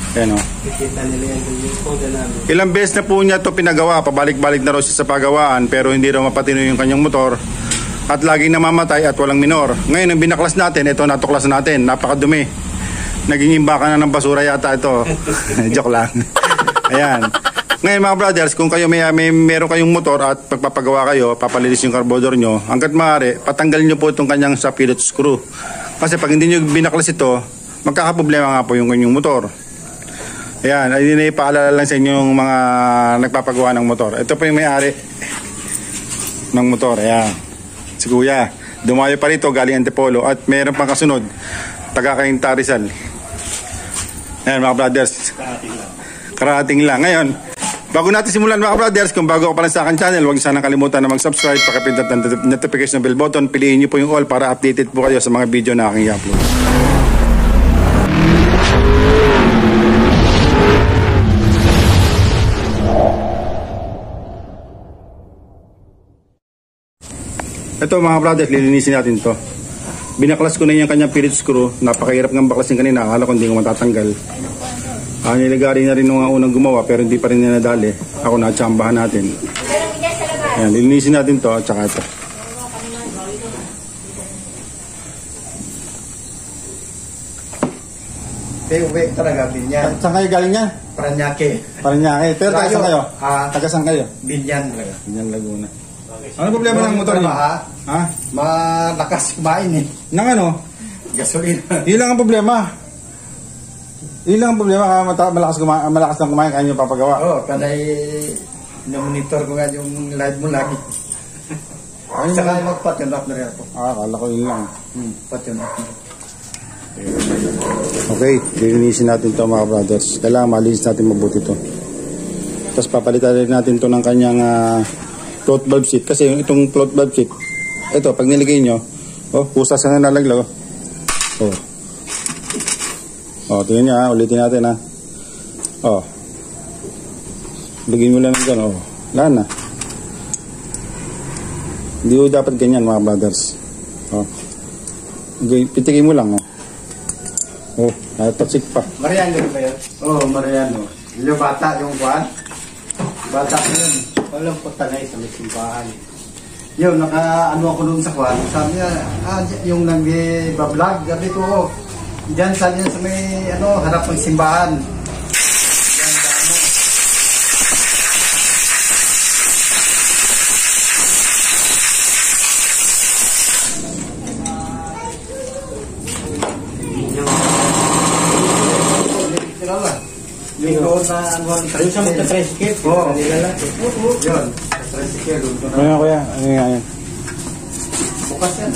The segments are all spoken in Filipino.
Ayan o. Kikita nila yan yung poda namin. Ilang beses na po niya ito pinagawa, pabalik-balik na raw siya sa pagawaan, pero hindi raw mapatino yung kanyang motor. At laging namamatay at walang minor. Ngayon, ang binaklas natin, ito natuklas natin, napakadumi. Naging imbakan na ng basura yata ito. Joke lang. Ayan. Ngayon mga brothers, kung kayo meron kayong motor at pagpapagawa kayo, papalinis yung carburetor nyo, hanggat maaari, patanggal nyo po itong kanyang sa pilot screw. Kasi pag hindi nyo binaklas ito, magkakaproblema nga po yung kanyang motor. Ayan, ay din ipaalala lang sa inyo yung mga nagpapagawa ng motor. Ito po yung may-ari ng motor. Ayan. Si Kuya, dumayo pa rito galing Antipolo at meron pang kasunod taga Cainta Rizal. Ayan mga brothers, karating lang. Ngayon, bago natin simulan mga brothers, kung bago ka pa lang sa akin channel, huwag sana kalimutan na mag-subscribe, pakipindot ng notification bell button, piliin nyo po yung all para updated po kayo sa mga video na aking i-upload. Ito mga brothers, lilinisin natin to. Binaklas ko na yung kanyang pilot screw. Napakahirap ng baklasin kanina. Akala ko hindi ko matatanggal. Nilagari na rin nung unang gumawa pero hindi pa rin niya nadali. Ako natsambahan natin. Ayan, lilinisin natin to at saka ito. Uwi talaga, Binyan. Saan kayo galing niya? Paranaque. Paranaque. Pero taga saan kayo? Taga saan kayo? Binyan talaga. Binyan, Laguna. Ano problema ng motor niyo? Ha? Malakas kumain eh. Nang ano? Gasolina. Yun lang ang problema. Yun lang ang problema. Malakas lang kumain kaya nyo papagawa. Oo, kanay na-monitor ko nga yung live mo lagi. Saka mag-pattern up na rin ako. Akala ko yun lang. Pattern up na rin. Okay, lilinisin natin to mga brothers. Kailangan malinis natin mabuti to. Tapos papalitan rin natin to ng kanyang float valve seat. Kasi itong float valve seat, ito pag niligay nyo, kusas na nalaglag. Tingnan nyo ulitin natin ha. Lagyan mo lang ng gano'n. Wala na. Hindi ko dapat ganyan mga brothers. Pitikin mo lang tatsik pa. Mariano ba yun? Oo, Mariano. Yung bata, yung kwan. Bata ko yun. Walang putanay sa may simbahan. Yun, naka-ano ako nun sa kwan. Sabi niya, yung nag-vlog, sabi ko, dyan sa may, harap ng simbahan. Dyan sa yung doon na yung sa magta-tricycle. Oo. Yun. Tricycle. Kuya. Ano nga yan? Bukas yan.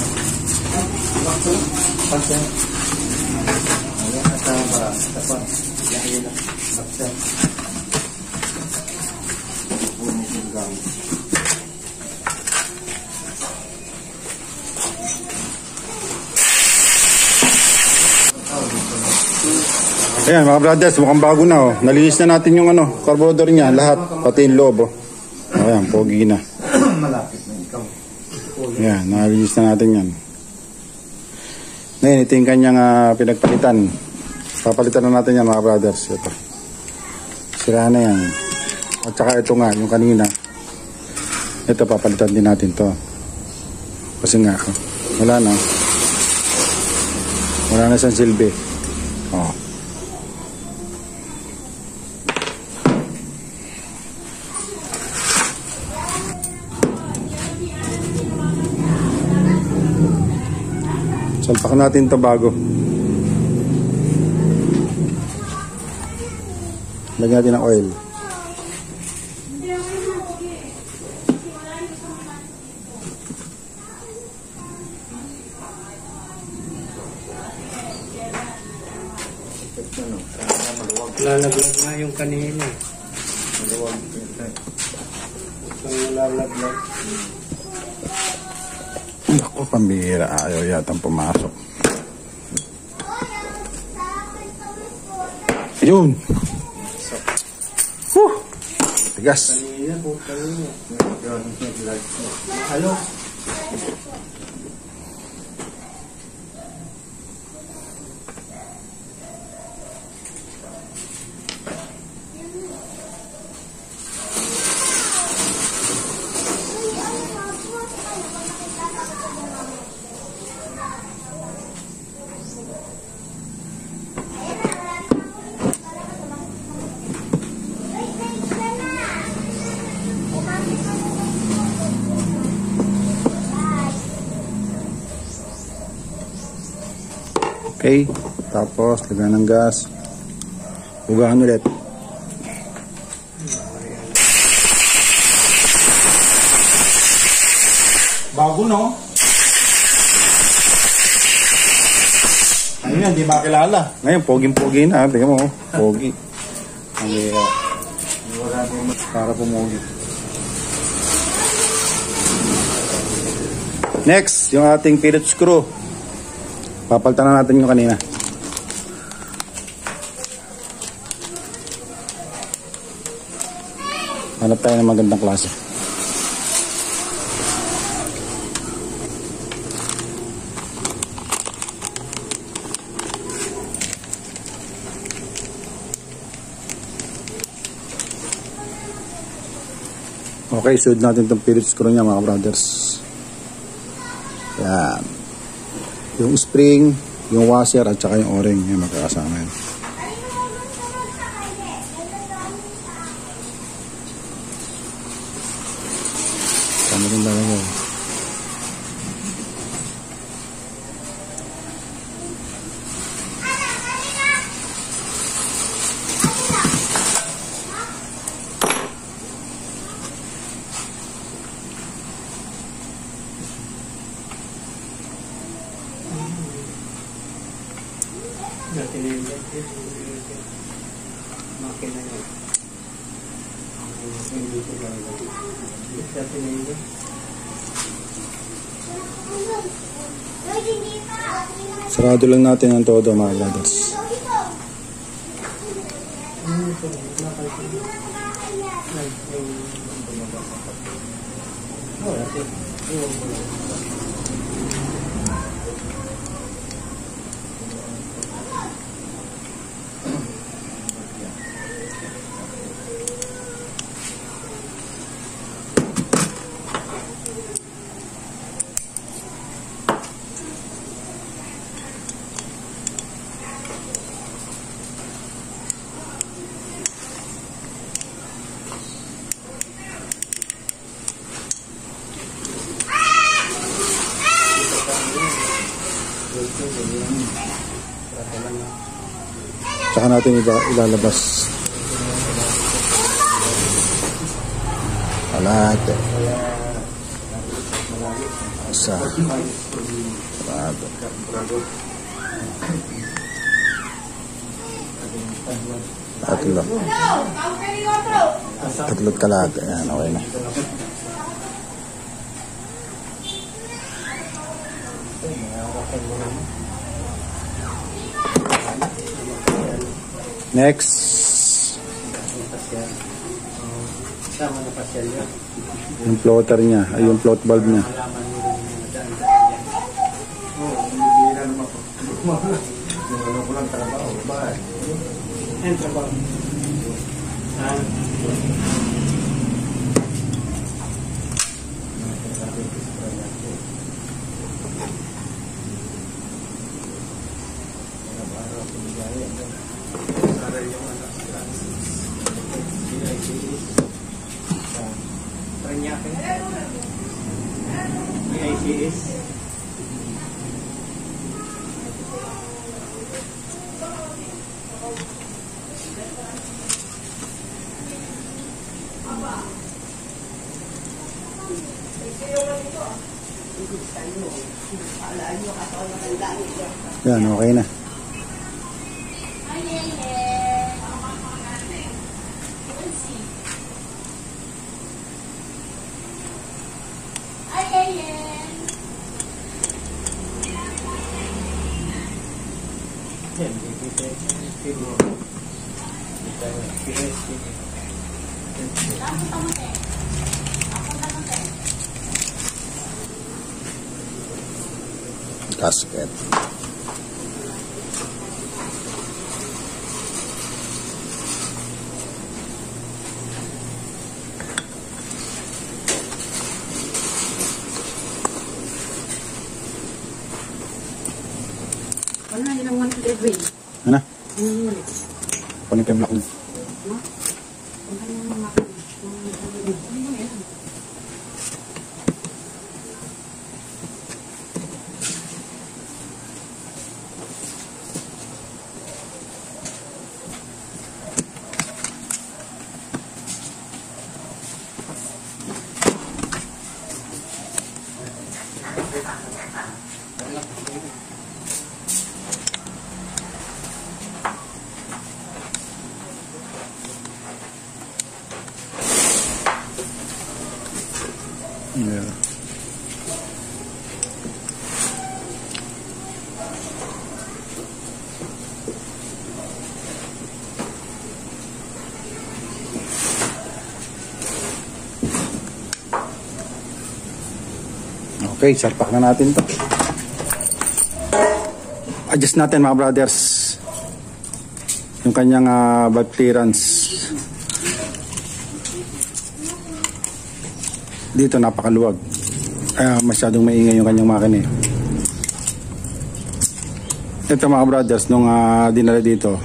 Bukas yan. Ayan. At yan na. Baksan. Ayan mga brothers, mukhang bago na Nalinis na natin yung carburetor niya, lahat, pati yung loob Ayan, pogi na. Malapit na ikaw. Ayan, nalinis na natin yan. Ngayon, ito yung kanyang pinagpalitan. Papalitan na natin yan mga brothers. Ito. Sira na yan. At saka ito nga, yung kanina. Ito, papalitan din natin to. Kasi nga, wala na. Wala na siyang silbi. Salpak natin ito bago. Lagyan natin ng oil. Lalaglag nga yung kanina. Maluwag. Lalaglag. Naku, pambihira. Ayaw yatang pumasok. Yun. Tigas. Halo. Okay. Tapos, lagyan ng gas. Hugahan ulit. Bago, no? Ayun yan, di makilala. Ngayon, poging-pogi na. Tingnan mo, pogi. Para pumugi. Next, yung ating Phillips screw. Papalitan na natin yung kanina. Hanap tayo ng magandang klase. Okay, suod natin itong Phillips screw niya mga brothers. Yan. Yung spring, yung washer at saka yung o-ring yung magkakasama yun. Tama din talaga. Sarado lang natin ang todo mga brothers. Tsaka natin ilalabas. Kalate. Isa. Sarado. Tatlo. Tatlo't kalate. Ayan, okay na. Next. Yung floater niya, ay yung float valve niya. Yan, okay na. Gasket. Wala na ilang 100 rin. Ano? Kunin ko yung block niya. Yeah. Okay, sarpak na natin to. Adjust natin mga brothers yung kanyang valve clearance. Dito napakaluwag, masyadong maingay yung kanyang makina. Ito mga brothers, nung dinala dito,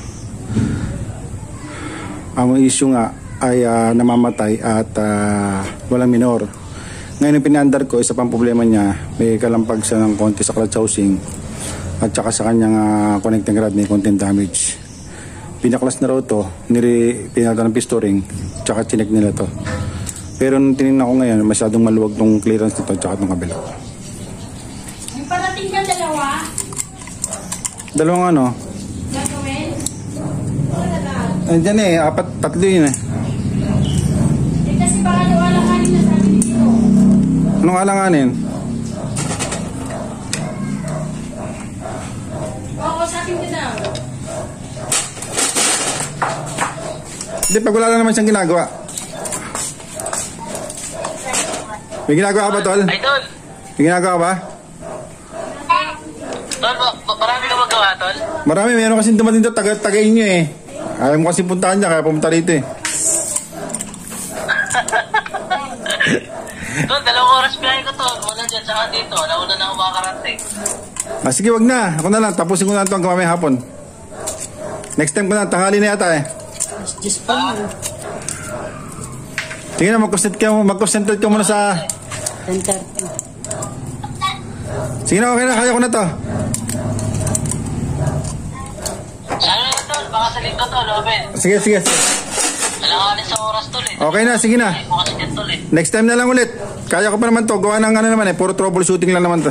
ang issue nga ay namamatay at walang minor. Ngayon yung pinandar ko, isa pang problema niya, may kalampag siya ng konti sa clutch housing at saka sa kanyang connecting rod may konting damage. Pinaklas na raw to, pinalta ng pistoring, tsaka chinek nila to. Pero nung tinignan ko ngayon, masyadong maluwag tong clearance nito tsaka itong kabila. May parating ka dalawa? Dalawang ano? Gagawin? Wala na. Andiyan tatlo yun eh. Kasi baka wala kanina sabi dito. Anong alanganin? Oo, sabi ko daw. Hindi, pag wala lang naman siyang ginagawa. May ginagawa ka ba, Tol? Ay, Tol. May ginagawa ka ba? Tol, marami ka magawa, Tol? Marami, meron kasing dumating doon, tagain nyo eh. Ayaw mo kasing puntahan niya, kaya pumunta rito eh. Tol, 2 oras biyahe ko, Tol. Muna dyan, saka dito. Nauna na ako makakarating. Sige, wag na. Ako na lang, tapusin ko na ito hanggang mamaya hapon. Next time ko na, tanghali na yata eh. Just pa mo. Sige na, mag-concentrate ka muna sa... 10:30. Sige na, okay na, kaya ko na to. Ano na, Tol? Baka sa linggo, Tol. Open. Sige. Alanganin sa oras, Tol eh. Okay na, sige na. Ay, mo kasi dyan, Tol eh. Next time na lang ulit. Kaya ko pa naman to. Gawa ng ano naman eh. Puro troubleshooting lang naman to.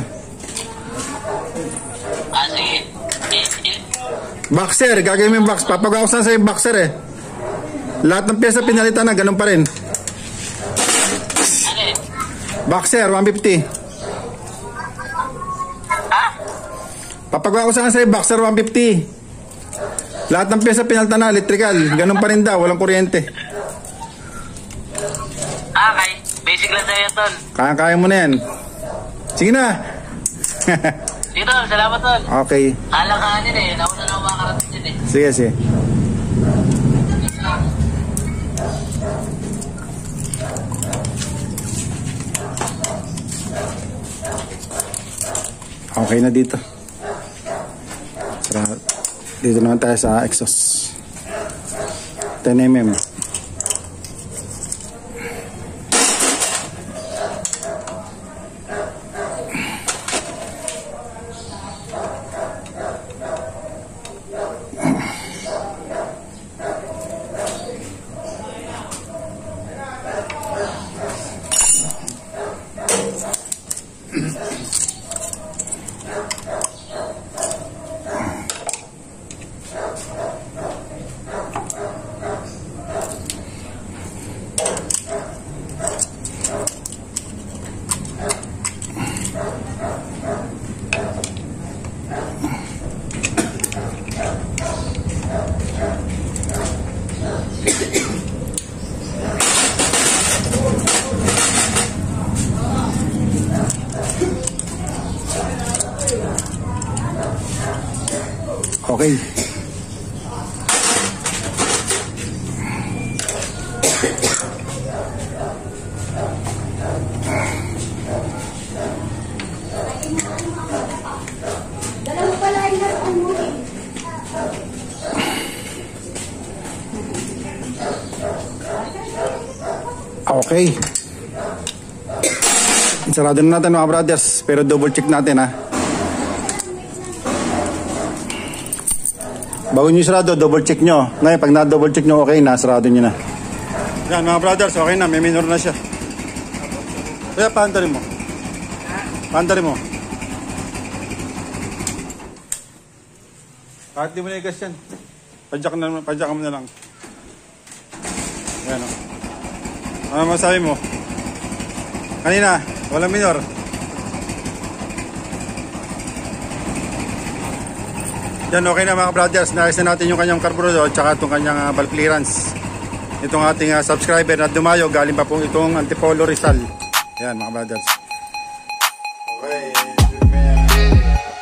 Sige. Boxer. Gagawin mo yung box. Papagawa ko sa yung boxer eh. Lahat ng pyesa pinalitan na. Ganun pa rin. Ano eh? Boxer. 150. Ha? Papagawa ko sa yung boxer. 150. Lahat ng pyesa pinalitan na. Electrical. Ganun pa rin daw. Walang kuryente. Okay. Basic lang sa'yo, Tol. Kaya mo na yan. Sige na. Sige, Tol. Salamat, Tol. Okay. Alanganin eh. Nauna na ako makakarating dyan eh. Sige. Okay na dito. Dito naman tayo sa exhaust. 10mm. Okay. Okay. Sarado na natin mga brothers, pero double check natin ha. Bago nyo sarado, double check nyo. Ngayon, pag na-double check nyo, okay na, sarado nyo na. Yan mga brothers, okay na, may minor na siya. Kaya paandarin mo. Paandarin mo. Kahit di mo na igas yan. Padyak mo na lang. Yan o. Ano masabi mo? Kanina, walang minor. Yan, okay na mga brothers. Naayos na natin yung kanyang carburetor at saka itong kanyang valve clearance. Itong ating subscriber na dumayo, galing pa pong itong Antipolo Rizal. Yan mga brothers. Okay,